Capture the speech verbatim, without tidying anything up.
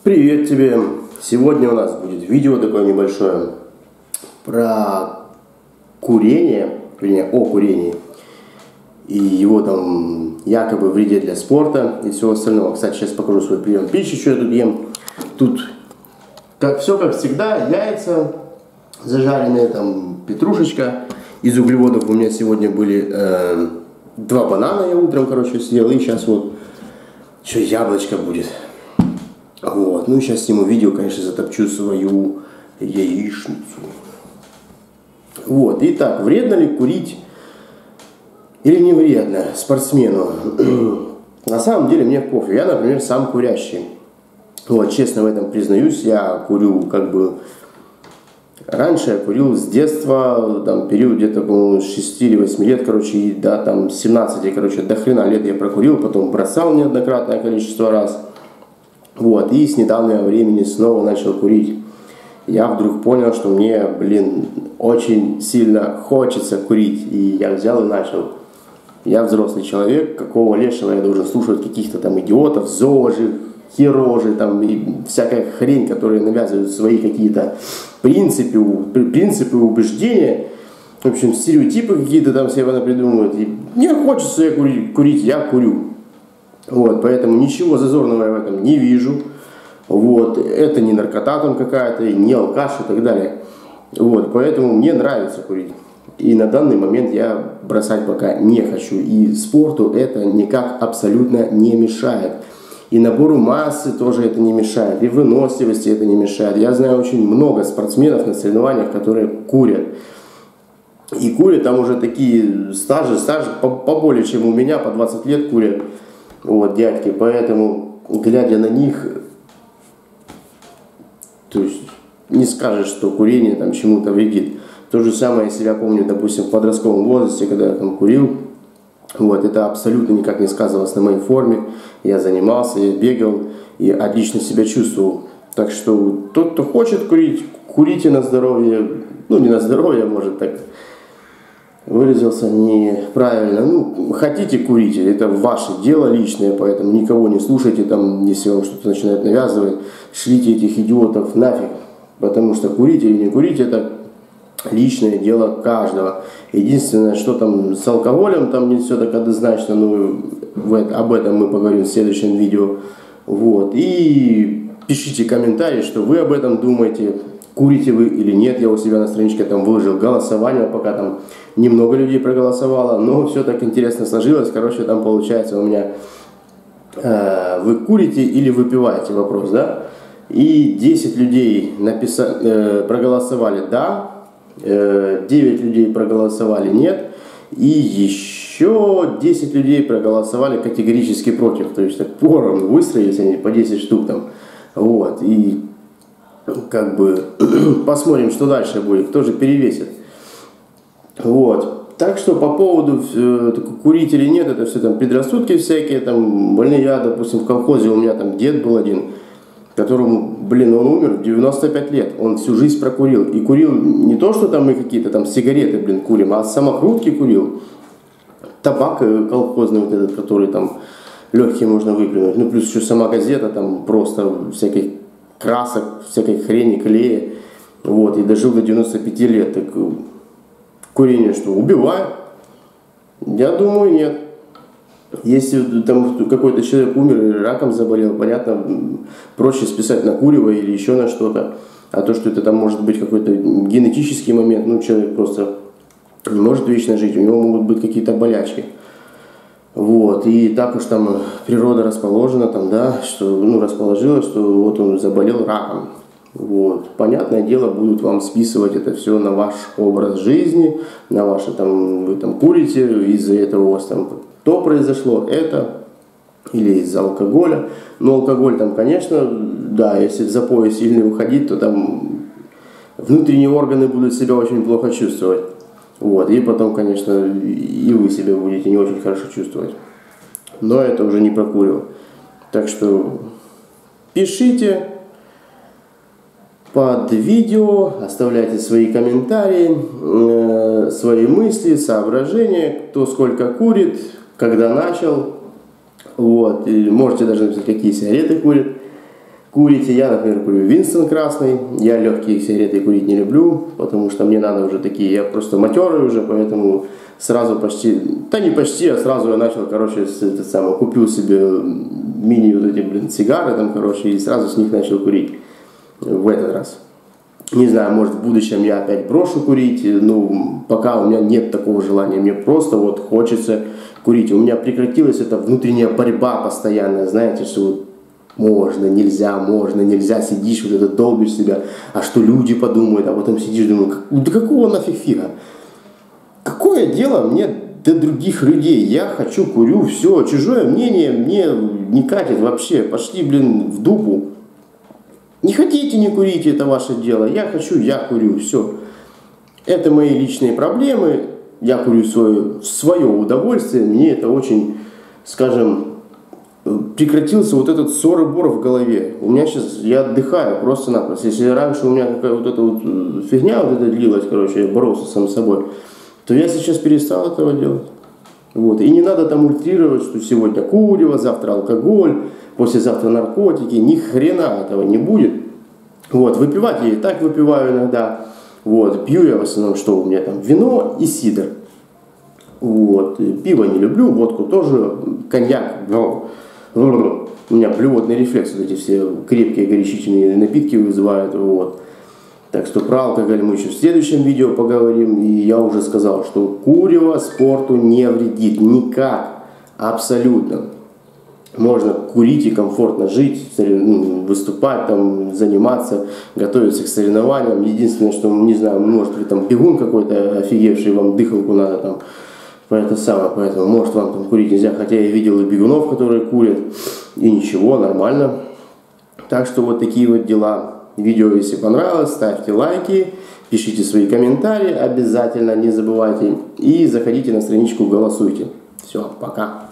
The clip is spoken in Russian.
Привет тебе! Сегодня у нас будет видео такое небольшое про курение, вернее, о курении и его там якобы вреде для спорта и всего остального. Кстати, сейчас покажу свой прием пищи, что я тут ем. Тут как, все как всегда, яйца зажаренные, там петрушечка. Из углеводов у меня сегодня были э, два банана, я утром, короче, съел, и сейчас вот еще яблочко будет. Вот, ну сейчас сниму видео, конечно, затопчу свою яичницу. Вот, итак, вредно ли курить или не вредно спортсмену? На самом деле мне пофиг, я, например, сам курящий. Вот, честно в этом признаюсь, я курю как бы... Раньше я курил с детства, там, период где-то, по-моему, с шести или восьми лет, короче, и до там семнадцати, короче, до хрена лет я прокурил, потом бросал неоднократное количество раз. Вот, и с недавнего времени снова начал курить. Я вдруг понял, что мне, блин, очень сильно хочется курить. И я взял и начал. Я взрослый человек, какого лешего я должен слушать каких-то там идиотов, зожи, херожи, там, и всякая хрень, которые навязывают свои какие-то принципы, принципы убеждения. В общем, стереотипы какие-то там себе придумывают. И мне хочется я курить, курить, я курю. Вот, поэтому ничего зазорного я в этом не вижу. Вот, это не наркота там какая-то, не алкаш и так далее. Вот, поэтому мне нравится курить. И на данный момент я бросать пока не хочу. И спорту это никак абсолютно не мешает. И набору массы тоже это не мешает. И выносливости это не мешает. Я знаю очень много спортсменов на соревнованиях, которые курят. И курят там уже такие стажи, стажи поболее, чем у меня, по двадцать лет курят. Вот, дядьки, поэтому, глядя на них, то есть не скажешь, что курение там чему-то вредит. То же самое я себя помню, допустим, в подростковом возрасте, когда я там курил, вот, это абсолютно никак не сказывалось на моей форме. Я занимался, я бегал и отлично себя чувствовал. Так что тот, кто хочет курить, курите на здоровье, ну не на здоровье, может так... Выразился неправильно. Ну, хотите курите, это ваше дело личное, поэтому никого не слушайте, там, если вам что-то начинает навязывать, шлите этих идиотов нафиг. Потому что курить или не курить, это личное дело каждого. Единственное, что там с алкоголем, там не все так однозначно, ну, об этом мы поговорим в следующем видео. Вот. И пишите комментарии, что вы об этом думаете. Курите вы или нет, я у себя на страничке там выложил голосование, пока там немного людей проголосовало, но все так интересно сложилось, короче, там получается у меня э, вы курите или выпиваете, вопрос, да, и десять людей написали, э, проголосовали да, э, девять людей проголосовали нет, и еще десять людей проголосовали категорически против, то есть так поровну выстроились они по десять штук там, вот, и как бы посмотрим, что дальше будет, кто же перевесит. Вот. Так что по поводу э, курить или нет, это все там предрассудки всякие, там, блин, я, допустим, в колхозе у меня там дед был один, которому, блин, он умер в девяносто пять лет, он всю жизнь прокурил. И курил не то, что там мы какие-то там сигареты, блин, курим, а самокрутки курил. Табак колхозный вот этот, который там легкий можно выплюнуть. Ну, плюс еще сама газета, там просто всяких красок, всякой хрени, клея. Вот, и дожил до девяноста пяти лет. Так курение что, убивает? Я думаю, нет. Если там какой-то человек умер или раком заболел, понятно, проще списать на курево или еще на что-то. А то, что это там может быть какой-то генетический момент, ну, человек просто не может вечно жить, у него могут быть какие-то болячки. Вот, и так уж там природа расположена, там, да, что, ну, расположила, что вот он заболел раком. Вот, понятное дело, будут вам списывать это все на ваш образ жизни, на ваше там, вы там курите, из-за этого у вас там то произошло, это, или из-за алкоголя. Но алкоголь там, конечно, да, если в запой сильно выходить, то там внутренние органы будут себя очень плохо чувствовать. Вот, и потом, конечно, и вы себя будете не очень хорошо чувствовать. Но это уже не про курево. Так что пишите под видео, оставляйте свои комментарии, э, свои мысли, соображения, кто сколько курит, когда начал. Вот, и можете даже написать, какие сигареты курят. курите. Я, например, курю Винстон красный. Я легкие сигареты курить не люблю, потому что мне надо уже такие, я просто матерый уже, поэтому сразу почти, да не почти, а сразу я начал, короче, с, это самое, купил себе мини вот эти, блин, сигары там, короче, и сразу с них начал курить в этот раз. Не знаю, может в будущем я опять брошу курить, ну, пока у меня нет такого желания, мне просто вот хочется курить. У меня прекратилась эта внутренняя борьба постоянная, знаете, что вот можно, нельзя, можно, нельзя, сидишь, вот это долбишь себя, а что люди подумают, а потом сидишь, думаю, да какого нафиг фига? Какое дело мне до других людей? Я хочу, курю, все, чужое мнение мне не катит вообще, пошли, блин, в дупу. Не хотите, не курите, это ваше дело, я хочу, я курю, все. Это мои личные проблемы, я курю свое, свое удовольствие, мне это очень, скажем, прекратился вот этот ссор-бор в голове. У меня сейчас, я отдыхаю просто-напросто. Если раньше у меня какая вот эта вот фигня вот эта длилась, короче, я боролся сам с собой, то я сейчас перестал этого делать. Вот. И не надо там ультрировать, что сегодня курево, завтра алкоголь, послезавтра наркотики. Ни хрена этого не будет. Вот. Выпивать я и так выпиваю иногда. Вот. Пью я в основном, что у меня там, вино и сидр. Вот. Пиво не люблю, водку тоже, коньяк. Но у меня блевотный рефлекс, вот эти все крепкие горячительные напитки вызывают. Вот. Так что про алкоголь мы еще в следующем видео поговорим. И я уже сказал, что курево спорту не вредит никак, абсолютно. Можно курить и комфортно жить, выступать, там, заниматься, готовиться к соревнованиям. Единственное, что, не знаю, может быть, там бегун какой-то офигевший, вам дыхалку надо там. Это самое, поэтому может вам там курить нельзя, хотя я видел и бегунов, которые курят, и ничего, нормально. Так что вот такие вот дела. Видео, если понравилось, ставьте лайки, пишите свои комментарии, обязательно не забывайте, и заходите на страничку, голосуйте. Все, пока.